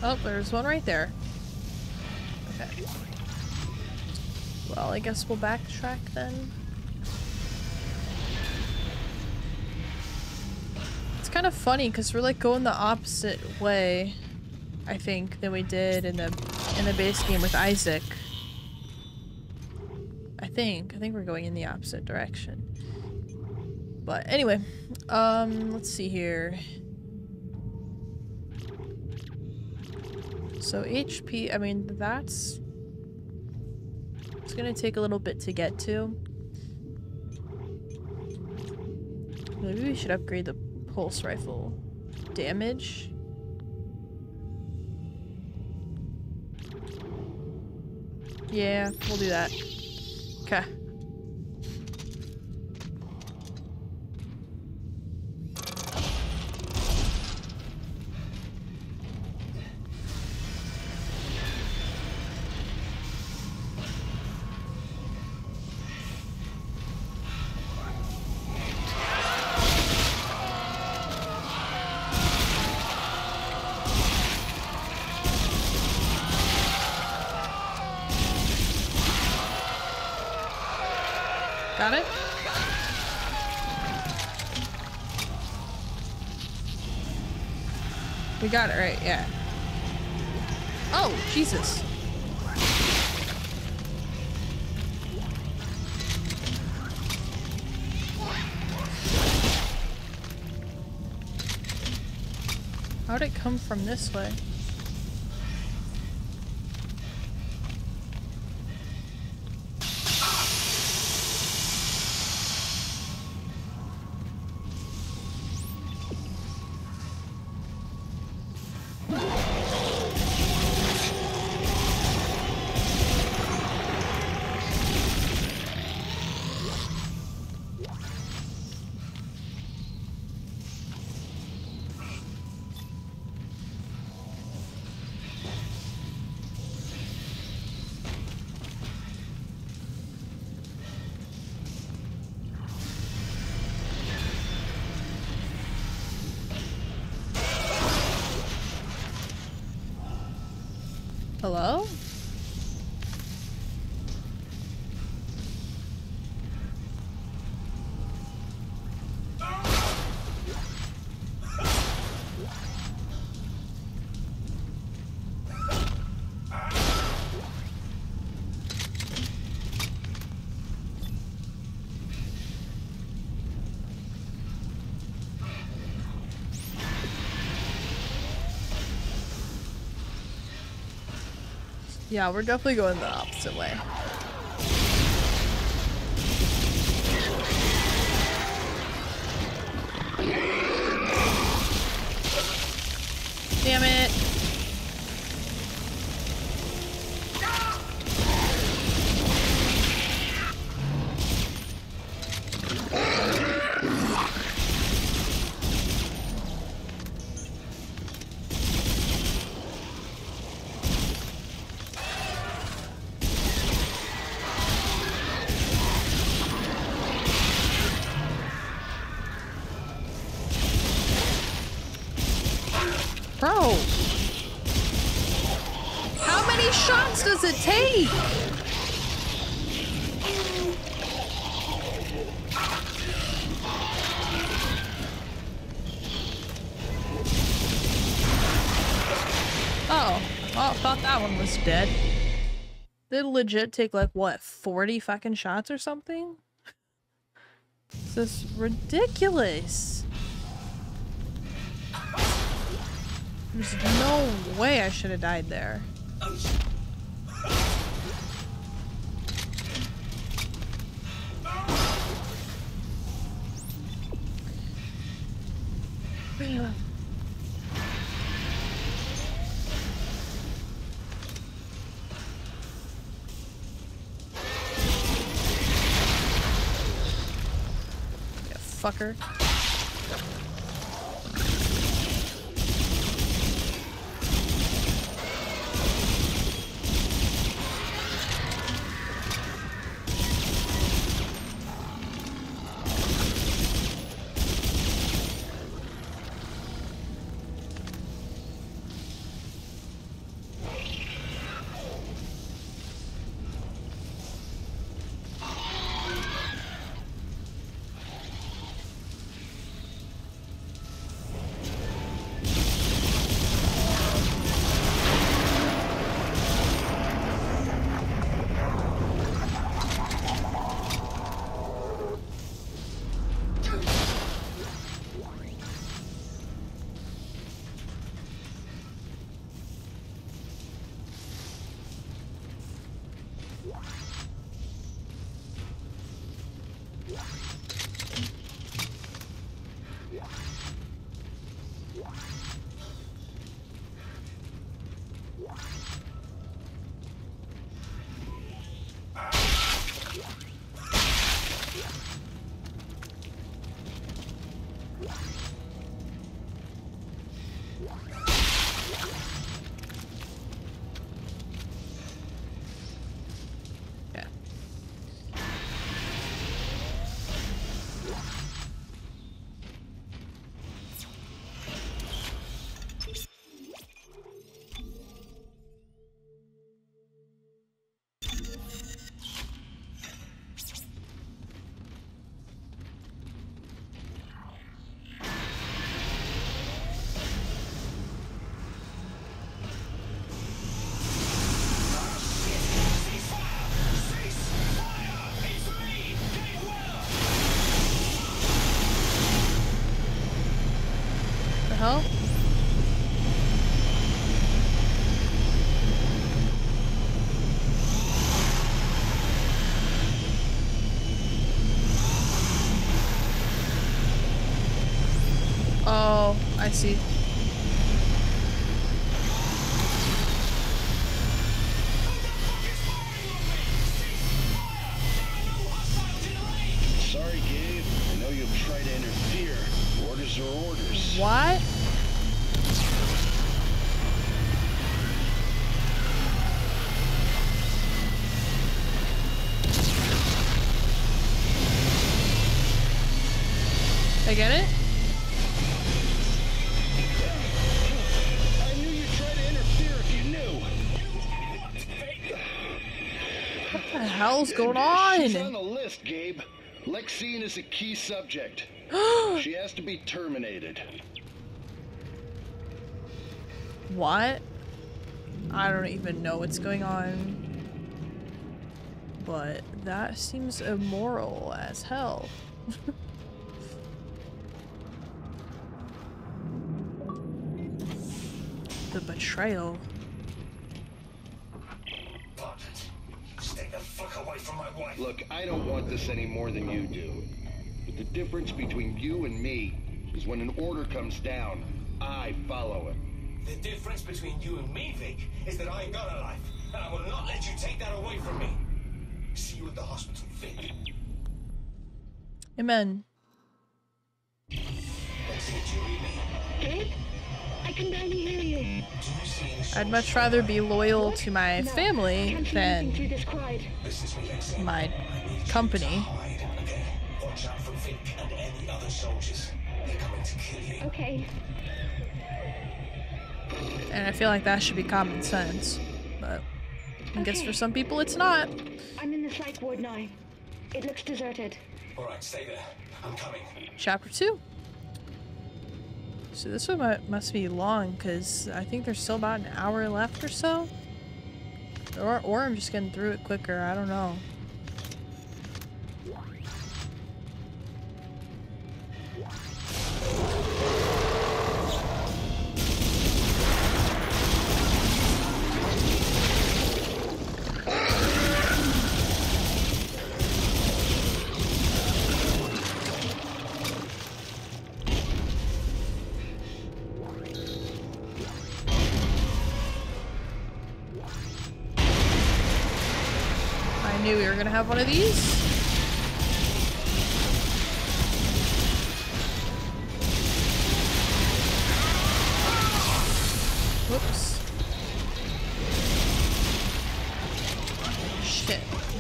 Oh, there's one right there. Okay. Well, I guess we'll backtrack then. It's kind of funny because we're like going the opposite way, I think, than we did in the base game with Isaac. I think we're going in the opposite direction. But anyway, let's see here. So HP, I mean, it's gonna take a little bit to get to. Maybe we should upgrade the pulse rifle damage. Yeah, we'll do that. Okay. Got it? We got it right, yeah. Oh, Jesus. How'd it come from this way? Hello? Yeah, we're definitely going the opposite way. Damn it. Bro, how many shots does it take? Oh, well, I thought that one was dead. Did it legit take like, what, 40 fucking shots or something? This is ridiculous. There's no way I should have died there. Yeah, fucker. hell? Oh, I see. Sorry, Gabe. I know you'll try to interfere. Orders are orders. What? I get it? I knew you'd try to interfere if you knew. What the hell's going on? She's on the list, Gabe. Lexine is a key subject. She has to be terminated. What? I don't even know what's going on. But that seems immoral as hell. The betrayal. Stay the fuck away from my wife. Look, I don't want this any more than you do. But the difference between you and me is when an order comes down, I follow it. The difference between you and me, Vic, is that I ain't got a life, and I will not let you take that away from me. See you at the hospital, Vic. Amen. Lexi, do you read me? Gabe? I can barely hear you. Do you see any I'd much rather be loyal to my No, family can't see anything through than this crowd. This is me, Lexi. my I need you company. to hide, okay? Watch out for Vic and any other soldiers. They're coming to kill you. Okay. And I feel like that should be common sense. But I guess for some people it's not. I'm in the psych ward now. It looks deserted. All right, stay there. I'm coming. Chapter 2. So this one must be long, because I think there's still about an hour left or so. Or I'm just getting through it quicker, I don't know. I knew we were gonna have one of these. Whoops. Shit.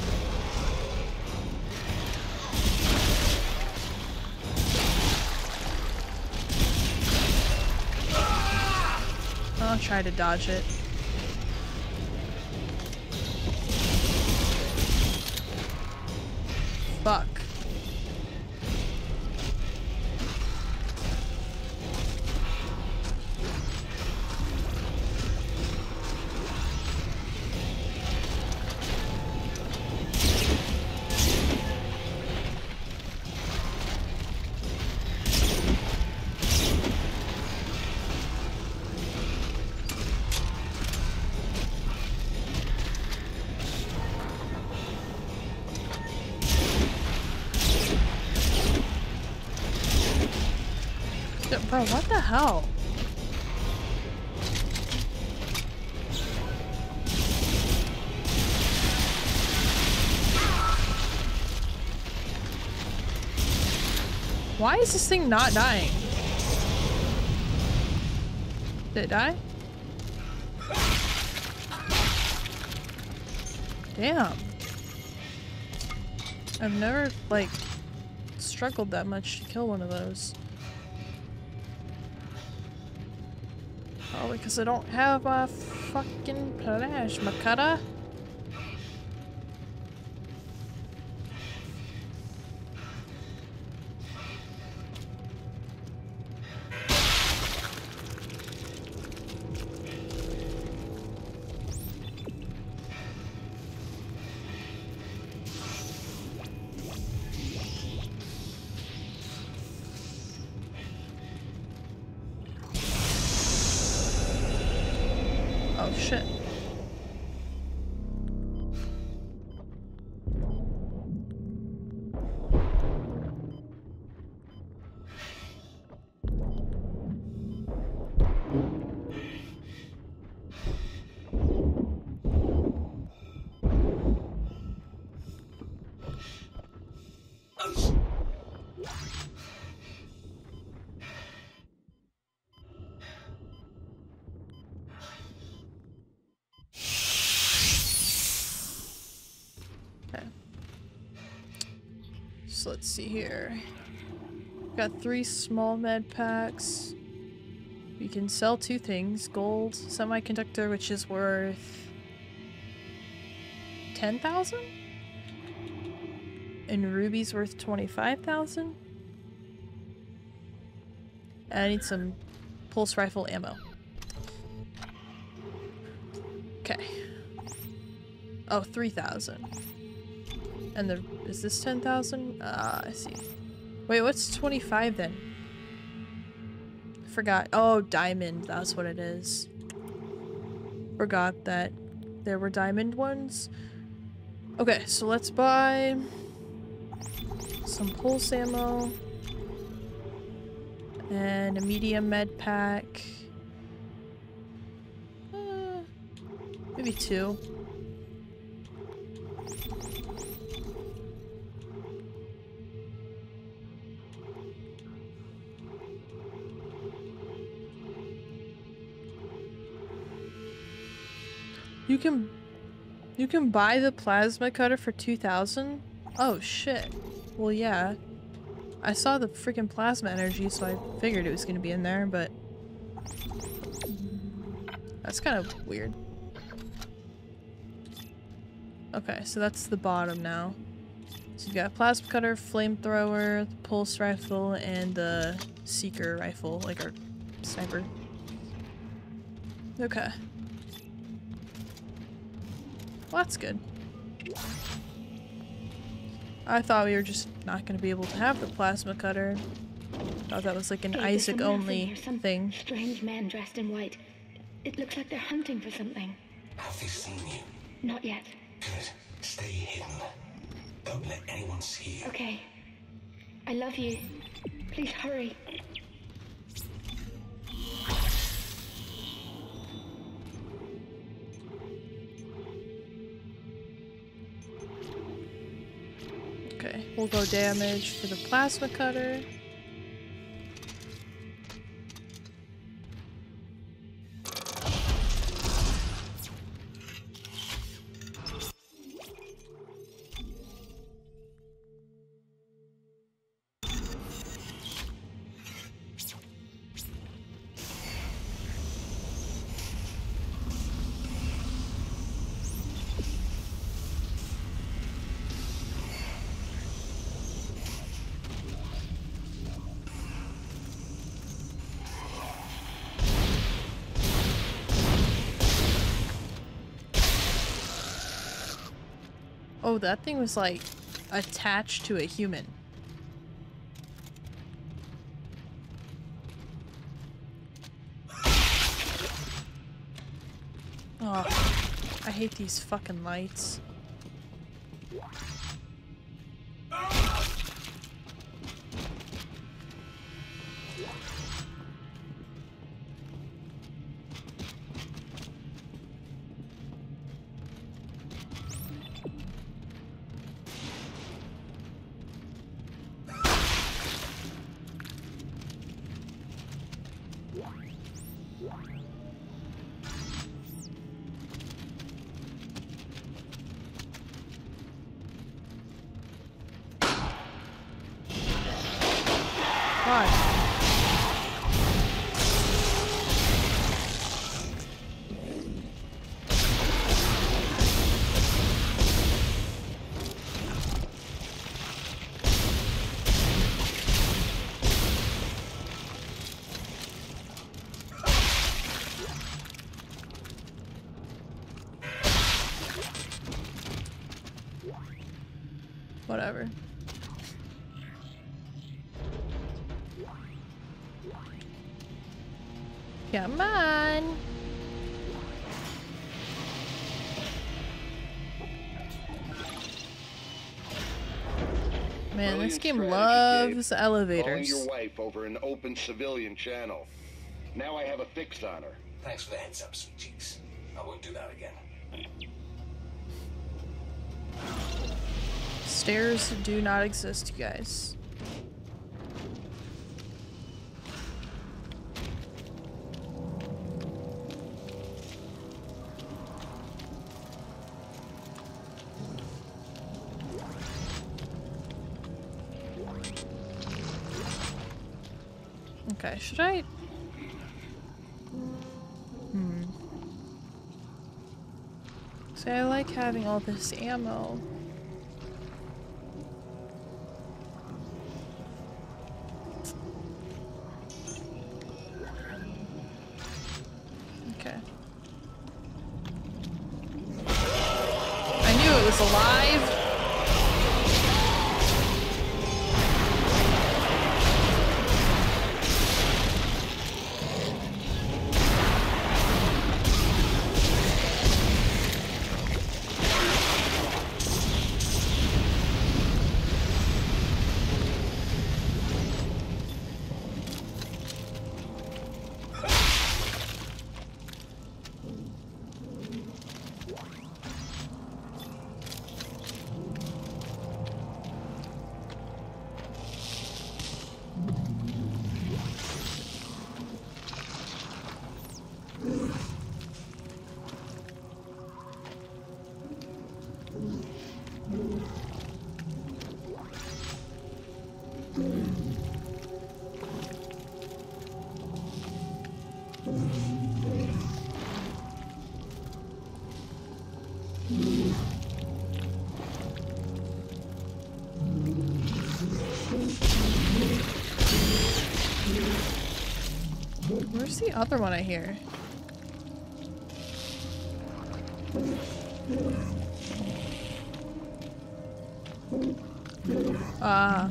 I'll try to dodge it. Fuck. Bro, what the hell? Why is this thing not dying? Did it die? Damn. I've never, like, struggled that much to kill one of those. Probably because I don't have a fucking plasma cutter. So let's see here. Got 3 small med packs. We can sell 2 things. Gold semiconductor, which is worth 10,000? And ruby's worth 25,000? And I need some pulse rifle ammo. Okay. Oh, 3,000. And is this 10,000? Ah, I see. Wait, what's 25 then? Forgot. Oh, diamond. That's what it is. Forgot that there were diamond ones. Okay, so let's buy some pulse ammo and a medium med pack. Maybe 2. You can buy the plasma cutter for 2,000? Oh shit. Well, yeah. I saw the freaking plasma energy, so I figured it was gonna be in there, but that's kind of weird. Okay, so that's the bottom now. So you got plasma cutter, flamethrower, the pulse rifle, and the seeker rifle, like our sniper. Okay. Well, that's good. I thought we were just not going to be able to have the plasma cutter. Thought that was like an Isaac only thing. Strange men dressed in white. It looks like they're hunting for something. Have they seen you? Not yet. Good. Stay hidden. Don't let anyone see you. Okay. I love you. Please hurry. Okay, we'll go damage for the plasma cutter. Oh, that thing was like attached to a human. Oh, I hate these fucking lights. God. Whatever. Come on. Man, this game loves elevators. Calling your wife over an open civilian channel. Now I have a fix on her. Thanks for the heads up, sweet cheeks. I won't do that again. Stairs do not exist, you guys. Okay, should I? See, I like having all this ammo. Okay. I knew it was alive. Where's the other one I hear? Ah.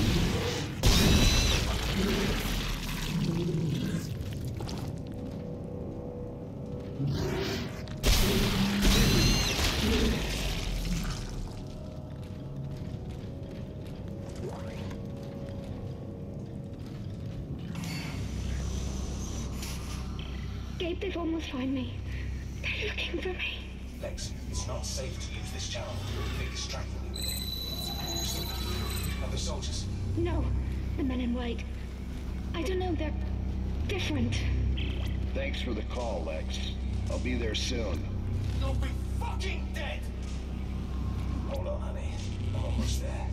Gabe, they've almost found me. They're looking for me. Lex, it's not safe to use this channel. They're distracting you with it. Other soldiers? No, the men in white. I don't know, they're different. Thanks for the call, Lex. I'll be there soon. You'll be fucking dead! Hold on, honey. I'm almost there.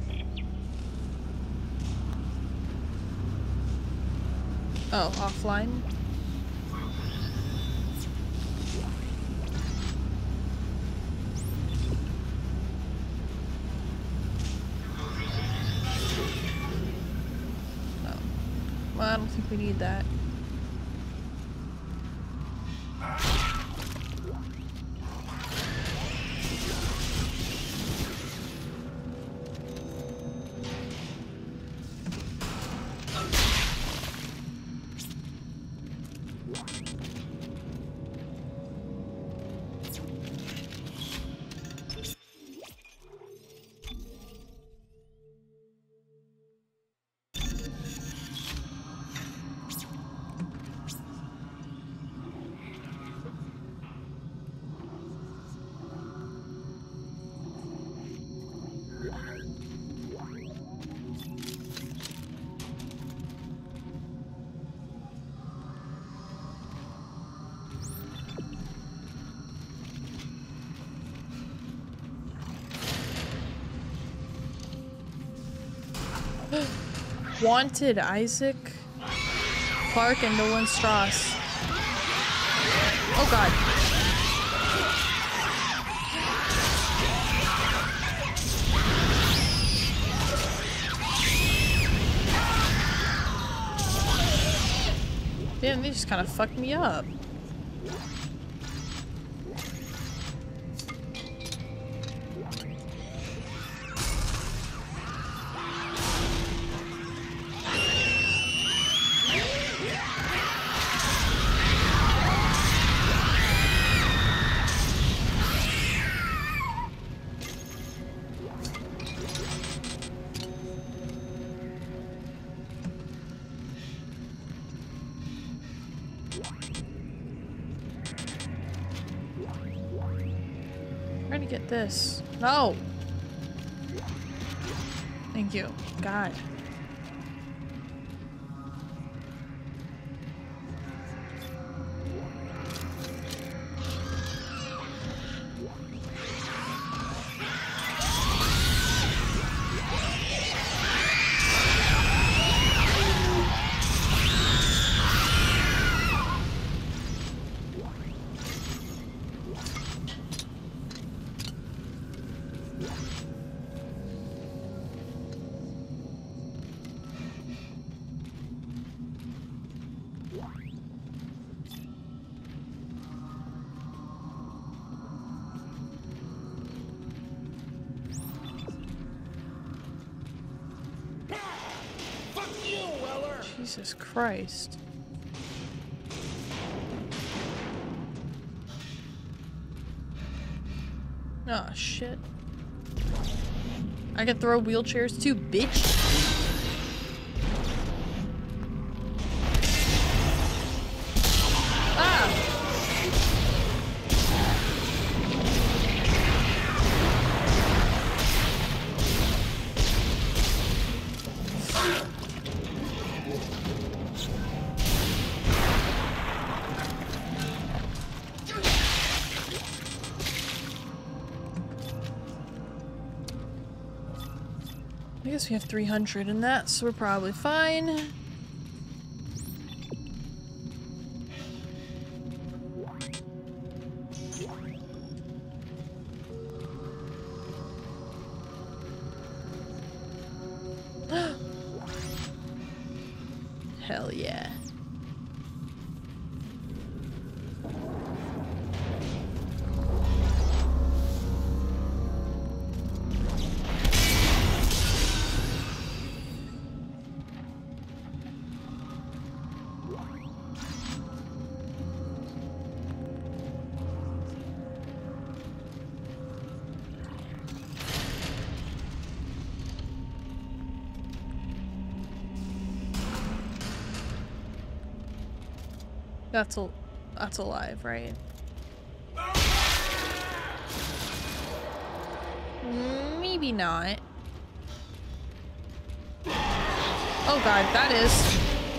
Oh, offline? No. Well, I don't think we need that. Wanted Isaac, Clark, and Nolan Strauss. Oh god. Damn, they just kind of fucked me up. Trying to get this. No! Thank you. God. Jesus Christ. Oh shit. I can throw wheelchairs too, bitch. I guess we have 300 in that, so we're probably fine. Hell yeah. That's alive, right? Maybe not. Oh god, that is.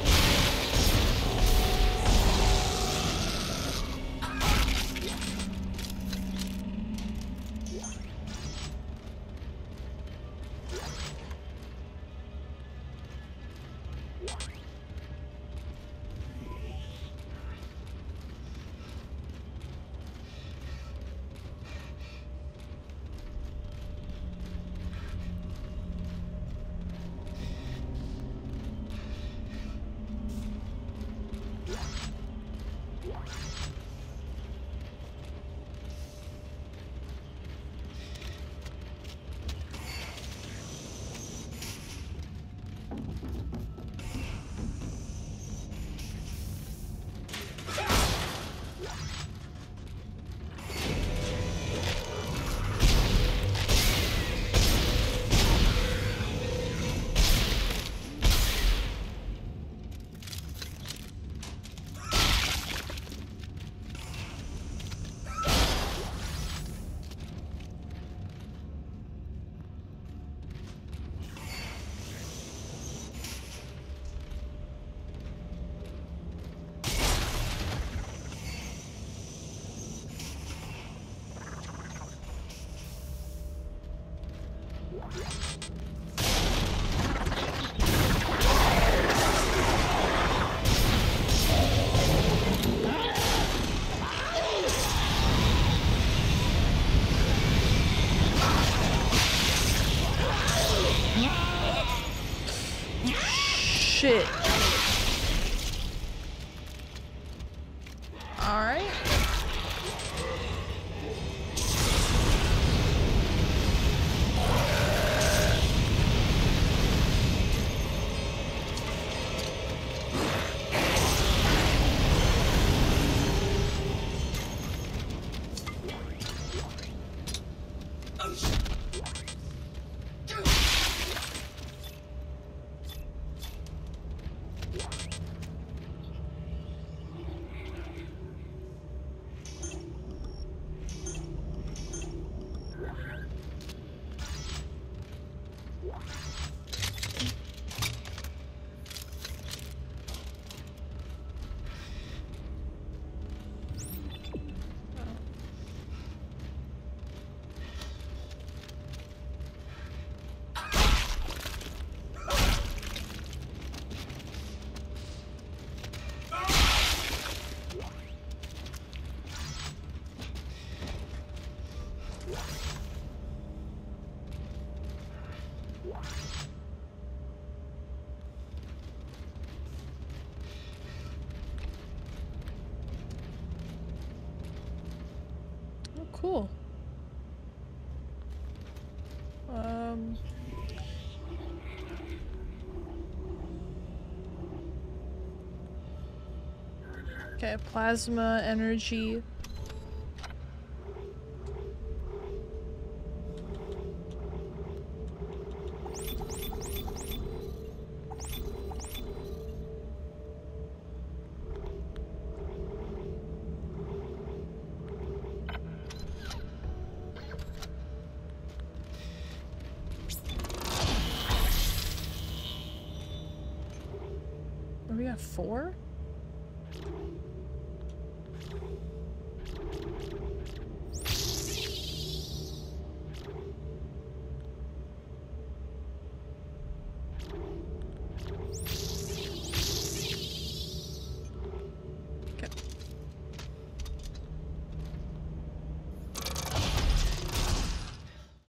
Shit. Alright. Cool. Okay, plasma energy. We got 4?